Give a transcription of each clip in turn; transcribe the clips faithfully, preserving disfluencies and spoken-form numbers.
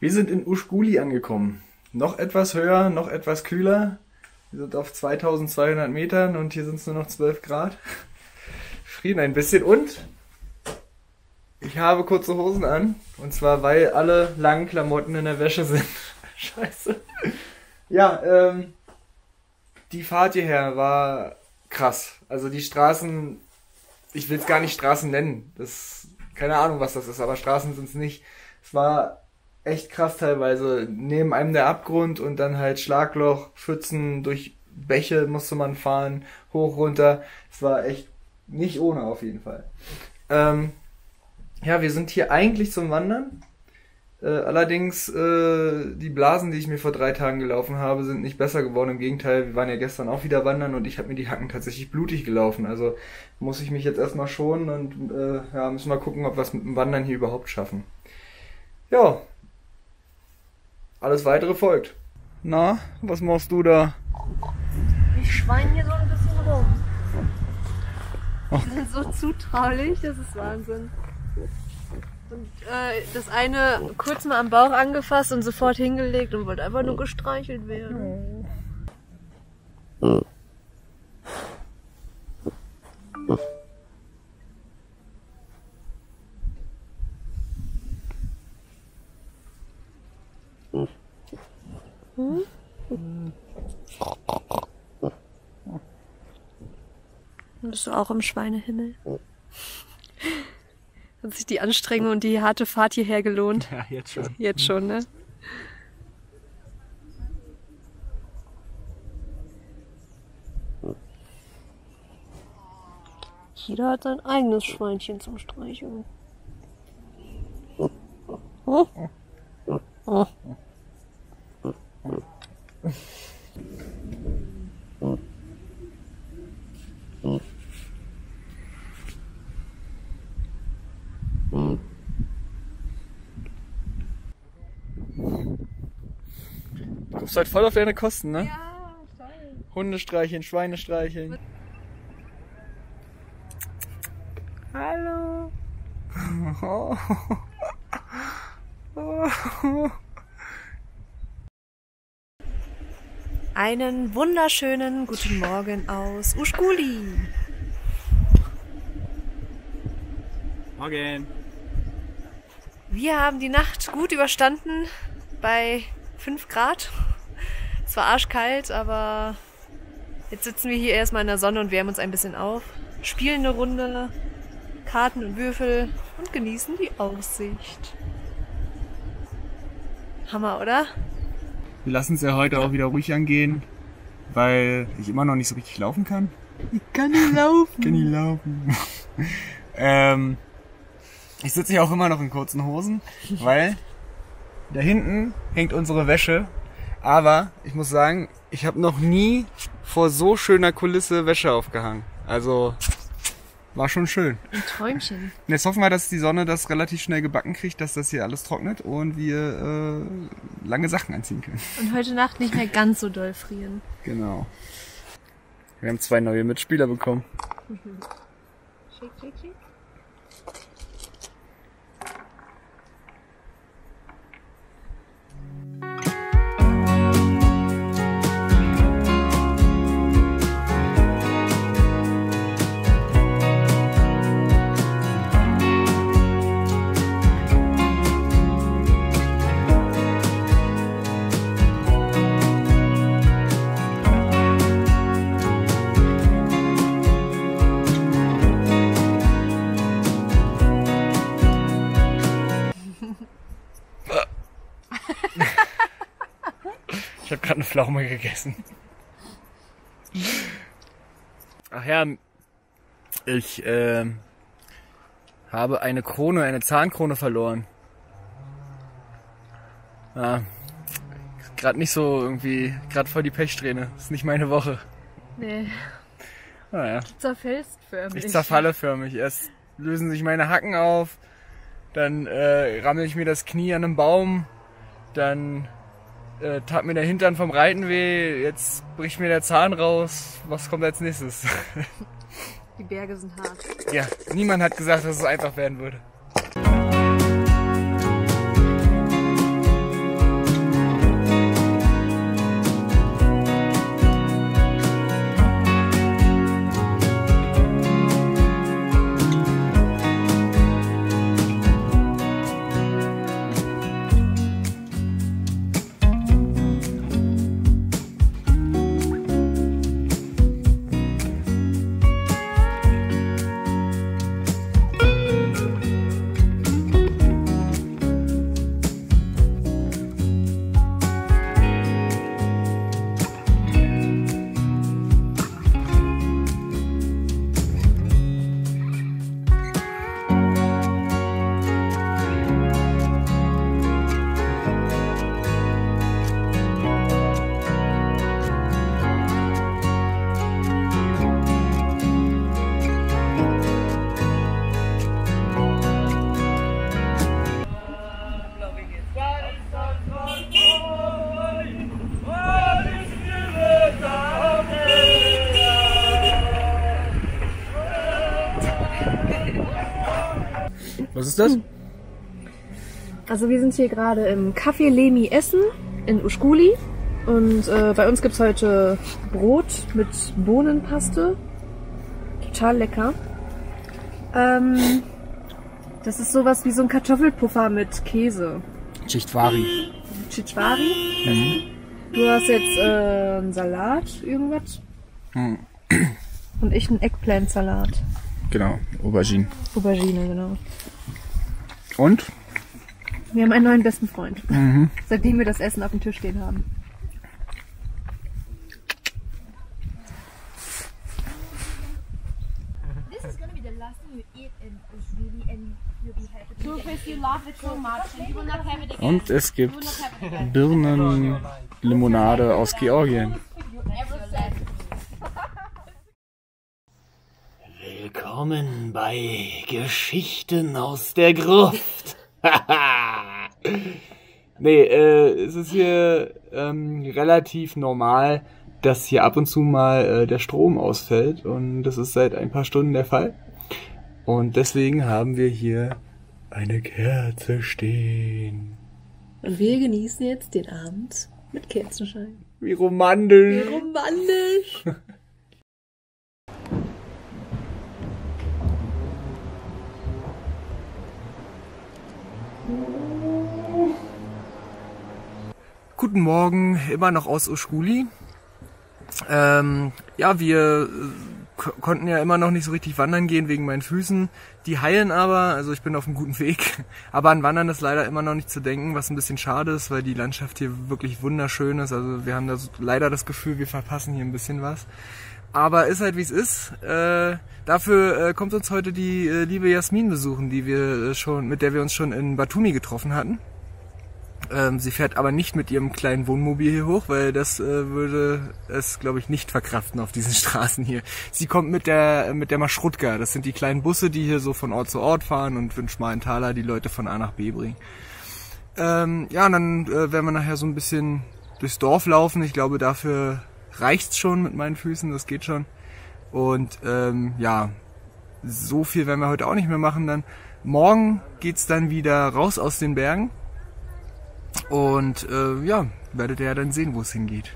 Wir sind in Uschguli angekommen. Noch etwas höher, noch etwas kühler. Wir sind auf zweitausendzweihundert Metern und hier sind es nur noch zwölf Grad. Frieren ein bisschen und ich habe kurze Hosen an. Und zwar, weil alle langen Klamotten in der Wäsche sind. Scheiße. Ja, ähm, die Fahrt hierher war krass. Also die Straßen, ich will es gar nicht Straßen nennen. Das, keine Ahnung, was das ist, aber Straßen sind es nicht. Es war echt krass teilweise. Neben einem der Abgrund und dann halt Schlagloch, Pfützen, durch Bäche musste man fahren, hoch, runter. Es war echt nicht ohne auf jeden Fall. Ähm, ja, wir sind hier eigentlich zum Wandern. Äh, allerdings, äh, die Blasen, die ich mir vor drei Tagen gelaufen habe, sind nicht besser geworden. Im Gegenteil, wir waren ja gestern auch wieder wandern und ich habe mir die Hacken tatsächlich blutig gelaufen. Also muss ich mich jetzt erstmal schonen und äh, ja, müssen wir gucken, ob wir es mit dem Wandern hier überhaupt schaffen. Ja, alles weitere folgt. Na, was machst du da? Ich schweine hier so ein bisschen rum. Die sind so zutraulich, das ist Wahnsinn. Und äh, das eine kurz mal am Bauch angefasst und sofort hingelegt und wollte einfach nur gestreichelt werden. Hm? Bist du auch im Schweinehimmel? Hat sich die Anstrengung und die harte Fahrt hierher gelohnt? Ja, jetzt schon. Jetzt schon, ne? Jeder hat sein eigenes Schweinchen zum Streicheln. Oh. Oh. Du kommst halt voll auf deine Kosten, ne? Ja, toll. Hunde streicheln, Schweine streicheln. Hallo. Einen wunderschönen guten Morgen aus Uschguli. Morgen. Wir haben die Nacht gut überstanden bei fünf Grad. Es war arschkalt, aber jetzt sitzen wir hier erstmal in der Sonne und wärmen uns ein bisschen auf, spielen eine Runde, Karten und Würfel und genießen die Aussicht. Hammer, oder? Wir lassen es ja heute auch wieder ruhig angehen, weil ich immer noch nicht so richtig laufen kann. Ich kann nicht laufen. Ich kann nicht laufen. ähm, ich sitze hier auch immer noch in kurzen Hosen, weil da hinten hängt unsere Wäsche. Aber ich muss sagen, ich habe noch nie vor so schöner Kulisse Wäsche aufgehangen. Also war schon schön. Ein Träumchen. Und jetzt hoffen wir, dass die Sonne das relativ schnell gebacken kriegt, dass das hier alles trocknet und wir äh, lange Sachen anziehen können. Und heute Nacht nicht mehr ganz so doll frieren. Genau. Wir haben zwei neue Mitspieler bekommen. Schick, schick, schick. Ich habe gerade eine Pflaume gegessen. Ach ja, ich äh, habe eine Krone, eine Zahnkrone verloren. Ja, gerade nicht so irgendwie, gerade voll die Pechsträhne. Ist nicht meine Woche. Nee. Naja. Du zerfällst förmlich. Ich zerfalle förmlich. Erst lösen sich meine Hacken auf, dann äh, rammel ich mir das Knie an einem Baum, dann äh, tat mir der Hintern vom Reiten weh, jetzt bricht mir der Zahn raus. Was kommt als nächstes? Die Berge sind hart. Ja, niemand hat gesagt, dass es einfach werden würde. Was ist das? Also wir sind hier gerade im Café Lemi Essen in Uskuli und äh, bei uns gibt's heute Brot mit Bohnenpaste. Total lecker. Ähm, das ist sowas wie so ein Kartoffelpuffer mit Käse. Chichtwari. Chichwari. Mhm. Du hast jetzt äh, einen Salat, irgendwas. Mhm. Und ich einen Eggplant-Salat. Genau, Aubergine. Aubergine, genau. Und? Wir haben einen neuen besten Freund. Mhm. Seitdem wir das Essen auf dem Tisch stehen haben. Und es gibt Birnenlimonade aus Georgien. Willkommen bei Geschichten aus der Gruft. Nee, äh, es ist hier ähm, relativ normal, dass hier ab und zu mal äh, der Strom ausfällt. Und das ist seit ein paar Stunden der Fall. Und deswegen haben wir hier eine Kerze stehen. Und wir genießen jetzt den Abend mit Kerzenschein. Wie romantisch. Wie romantisch. Guten Morgen, immer noch aus Uskuli. Ähm, ja, wir k- konnten ja immer noch nicht so richtig wandern gehen wegen meinen Füßen. Die heilen aber, also ich bin auf einem guten Weg. Aber an Wandern ist leider immer noch nicht zu denken, was ein bisschen schade ist, weil die Landschaft hier wirklich wunderschön ist. Also wir haben da so leider das Gefühl, wir verpassen hier ein bisschen was. Aber ist halt wie es ist. Äh, dafür äh, kommt uns heute die äh, liebe Jasmin besuchen, die wir äh, schon, mit der wir uns schon in Batumi getroffen hatten. Ähm, sie fährt aber nicht mit ihrem kleinen Wohnmobil hier hoch, weil das äh, würde es, glaube ich, nicht verkraften auf diesen Straßen hier. Sie kommt mit der mit der Marschrutka. Das sind die kleinen Busse, die hier so von Ort zu Ort fahren und für einen schmalen Taler die Leute von A nach B bringen. Ähm, ja, und dann äh, werden wir nachher so ein bisschen durchs Dorf laufen. Ich glaube, dafür reicht's schon mit meinen Füßen. Das geht schon. Und ähm, ja, so viel werden wir heute auch nicht mehr machen. Dann morgen geht's dann wieder raus aus den Bergen. Und äh, ja, werdet ihr ja dann sehen, wo es hingeht.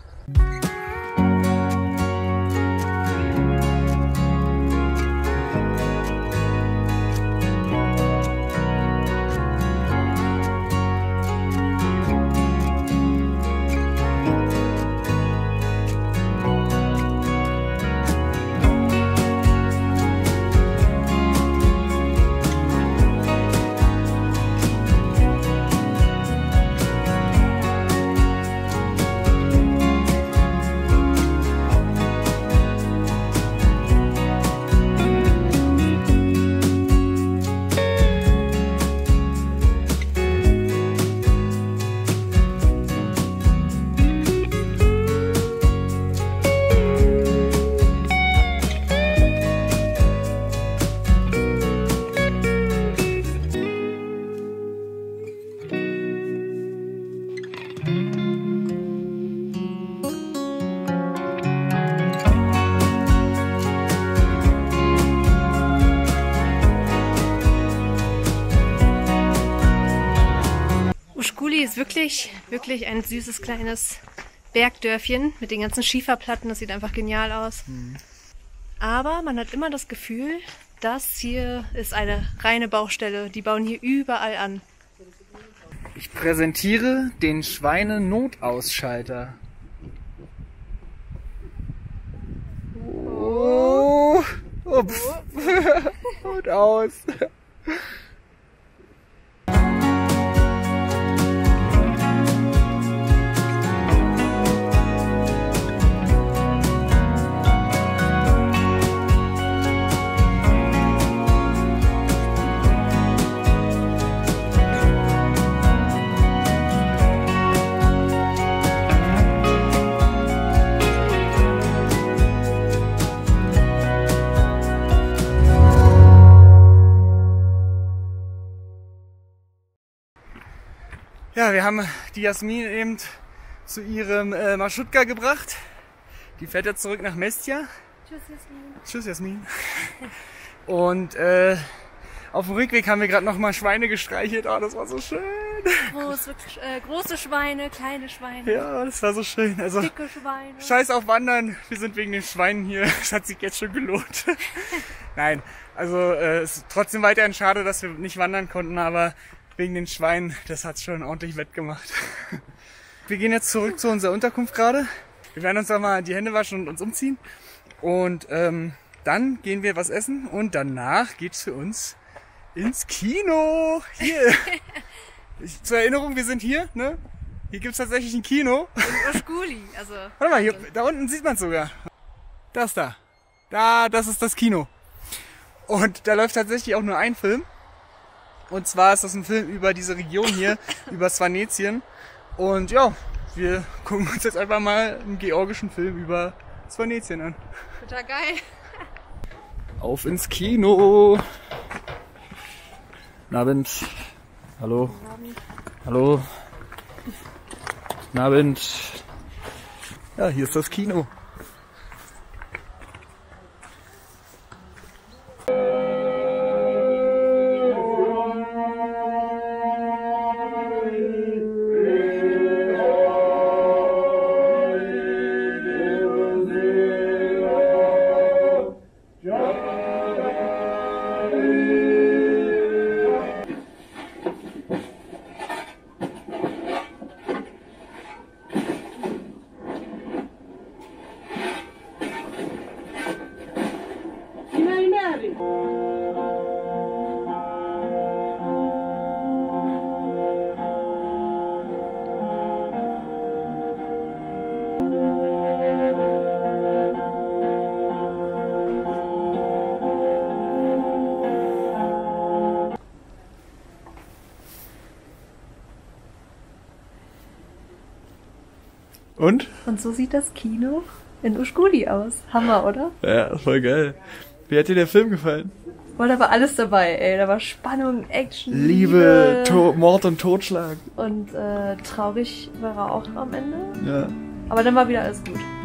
Uskuli ist wirklich, wirklich ein süßes kleines Bergdörfchen mit den ganzen Schieferplatten. Das sieht einfach genial aus. Mhm. Aber man hat immer das Gefühl, das hier ist eine reine Baustelle. Die bauen hier überall an. Ich präsentiere den Schweine-Notausschalter. Oh, ups. Und aus. Ja, wir haben die Jasmin eben zu ihrem äh, Marschrutka gebracht. Die fährt jetzt zurück nach Mestia. Tschüss, Jasmin. Tschüss, Jasmin. Und äh, Auf dem Rückweg haben wir gerade noch mal Schweine gestreichelt. Oh, das war so schön. Groß, äh, große Schweine, kleine Schweine. Ja, das war so schön. Also, dicke Schweine. Scheiß auf Wandern. Wir sind wegen den Schweinen hier. Das hat sich jetzt schon gelohnt. Nein, also äh, es ist trotzdem weiterhin schade, dass wir nicht wandern konnten, aber wegen den Schweinen, das hat's schon ordentlich wettgemacht. Wir gehen jetzt zurück zu unserer Unterkunft gerade. Wir werden uns da mal die Hände waschen und uns umziehen. Und ähm, dann gehen wir was essen und danach geht's für uns ins Kino. Hier. Ich, zur Erinnerung, wir sind hier, ne? Hier gibt's tatsächlich ein Kino. In Uschkuli, also. Warte mal, hier, da unten sieht man es sogar. Das da. Da, das ist das Kino. Und da läuft tatsächlich auch nur ein Film. Und zwar ist das ein Film über diese Region hier, über Svanetien. Und ja, wir gucken uns jetzt einfach mal einen georgischen Film über Svanetien an. Total geil. Auf ins Kino. Guten Abend. Hallo. Guten Abend. Hallo. Guten Abend. Ja, hier ist das Kino. Und? Und so sieht das Kino in Uschkuli aus. Hammer, oder? Ja, voll geil. Wie hat dir der Film gefallen? Boah, da war alles dabei, ey. Da war Spannung, Action, Liebe, Liebe. To- Mord und Totschlag. Und äh, traurig war er auch am Ende. Ja. Aber dann war wieder alles gut.